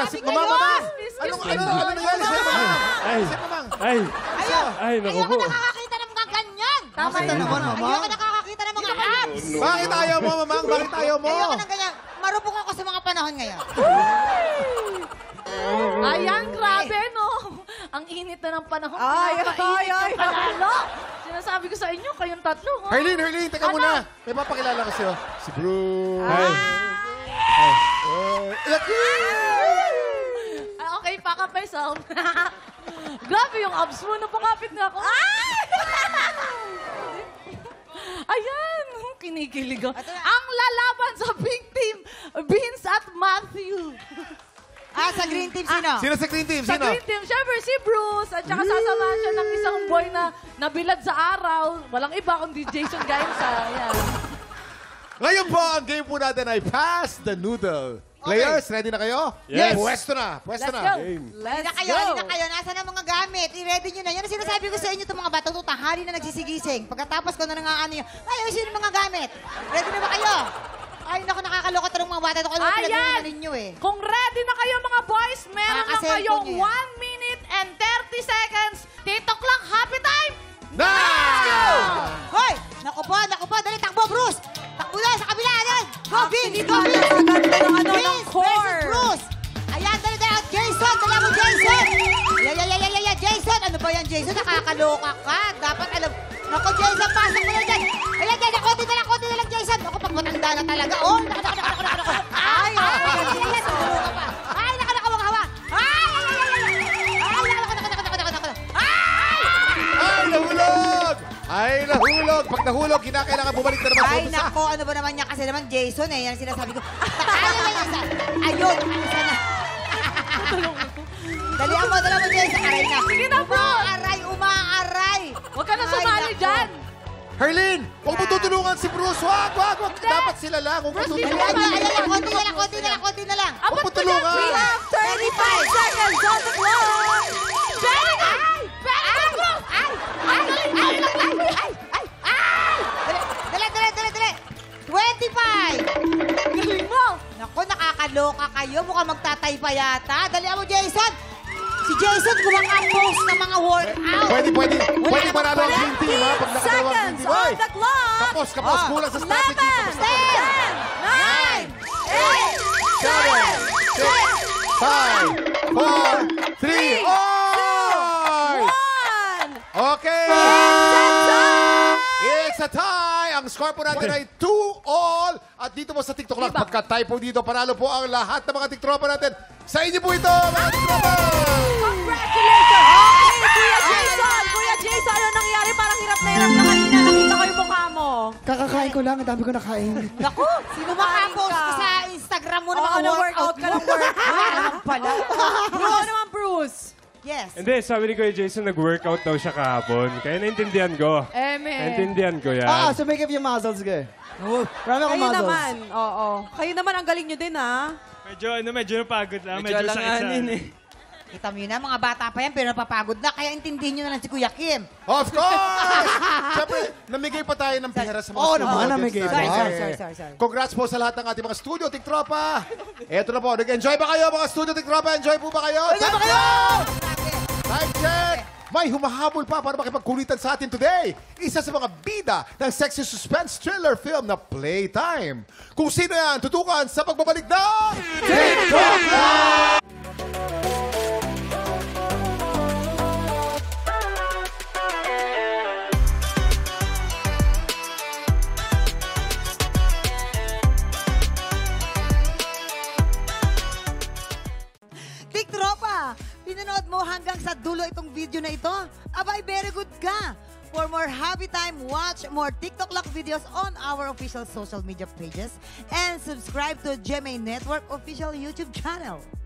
Si Mamang, Mamang! Ano nangyari sa'yo, Mamang? Ay, naku Ayoko po. nakakakita ng mga ganyan. Tama Bakit naman, Mamang? Ayoko nakakakita ng mga abs. Bakit ayaw mo, Mamang? Bakit ayaw mo? Ayoko ng ganyan. Marupok ako sa mga panahon ngayon. Ayan, grabe, no? Ang init na ng panahon. Ay. Panalo. Sinasabi ko sa inyo, kayong tatlo. Oh. Herlin, teka Ano? muna. May papakilala ko sa'yo. Si Bruce. Okay, pack up myself. Grabe yung abs mo. Napakapit na ako. Ayan, kinikilig ako. Ang lalaban sa Pink Team, Vince at Matthew. Sa green team sino? Sino sa Green Team? Sa Sino? Green Team, syempre si Bruce. At saka sasamahan siya ng isang boy na nabilad sa araw. Walang iba kundi Jason Gainsa. Ayan. Ngayon po, ang game po natin ay Pass the Noodle. Players, ready na kayo? Yes. Pwesto na. Let's go. Hindi na kayo. Nasaan ang mga gamit? I-ready nyo na. Yan ang sinasabi ko sa inyo itong mga batang tutahari na nagsisigising. Pagkatapos ko na nangaano yun, ayusin yung mga gamit. Ready na ba kayo? Ay, naku, nakakaloka ito ng mga bata. Ito ko naman pinag ninyo eh. Kung ready na kayo mga boys, meron na Kakaselfon kayong nyo yan. 1 minute and 30 seconds. TikTok lang, happy time! Now! Hoy! Naku po. Dali, takbo, Bruce! Takbo na, sa kabila. Ayan! Go, Vince! Go, Actually, Vince! napakaganda ng ano, ng Vince versus core. Bruce! Ayan, dali. Jason! Dala mo, Jason! Jason! Ano ba yan, Jason? Nakakaloka ka. Dapat alam. Naku, Jason, pasok mo na dyan. Ayan, konti na lang, Jason. Ako, pag matanda na talaga. Oh, naku. Ay, Jason. Ay, naku, wag hawa. Ay, Nahulog! Ay, nahulog! Pag nahulog, kinakailangan bumalik na naman. Ay, nako, ano ba naman niya? Kasi naman, Jason eh. Yan ang sinasabi ko. Ayun, isa na. Dalihan mo, Jason. Aray na. Sige na, bro. Umaaray. Huwag ka na Ay, sumali nako. dyan. Herlin, huwag mo tutulungan si Bruce. Wag. Dapat sila lang. Huwag mo Bruce, tutulungan. Ayan, konti na lang. Huwag mo tulungan. We have 35 seconds on the clock. Dali. 25. Galing mo. Naku, nakakaloka kayo. Mukhang magtatay pa yata. Dalihan mo, Jason. Si Jason gumang-post ng mga workout. Pwede manalo ang Green Team, ha? Pag 15 nakadalawa ang Green seconds Team. on the clock. Kapos. Kulang sa strategy. 11, 10, 9, 8, 5, 4, 3, Oy! 1. Okay! It's a tie! Ang score po natin ay 2-all. At dito po sa TikTok lang, pagka-tie po dito, panalo po ang lahat ng mga TikTropa natin. Sa inyo po ito, mga TikTropa! Congratulations! Hey, Kuya Jason, ano nangyari? Parang hirap na kanina. Nakita ko yung mukha mo. Kakakain ko lang, ang dami ko nakain. Naku, sino makapost ka sa Instagram mo ng mga workout ka ng workout. Ano pala? Ano naman, Bruce? Yes. Hindi, sabi ni Kuya Jason, nag-workout daw siya kahapon. Kaya naintindihan ko. Naintindihan ko yan. So make up your muscles, guys. Marami akong Kayo muscles. naman, oo. Kayo naman, ang galing nyo din, ha? Medyo napagod lang. Medyo sakit Kita mo yun na, mga bata pa yan, pero napapagod na. Kaya intindihin nyo na lang si Kuya Kim. Of course! Siyempre, namigay pa tayo ng pera sa mga studio naman, audience namigay pa. natin. Sorry. Congrats po sa lahat ng ating mga studio TikTropa. Eto na po, nag-enjoy ba kayo mga studio TikTropa? Enjoy po ba kayo? Enjoy ba kayo? Time check! May humahabol pa para makipagkulitan sa atin today. Isa sa mga bida ng sexy suspense thriller film na Playtime. Kung sino yan, tutukan sa pagbabalik ng TikTok Live! TikTropa, pinanood mo hanggang sa dulo itong video na ito? Abay, very good ka! For more happy time, watch more TikTok Lock videos on our official social media pages and subscribe to GMA Network official YouTube channel.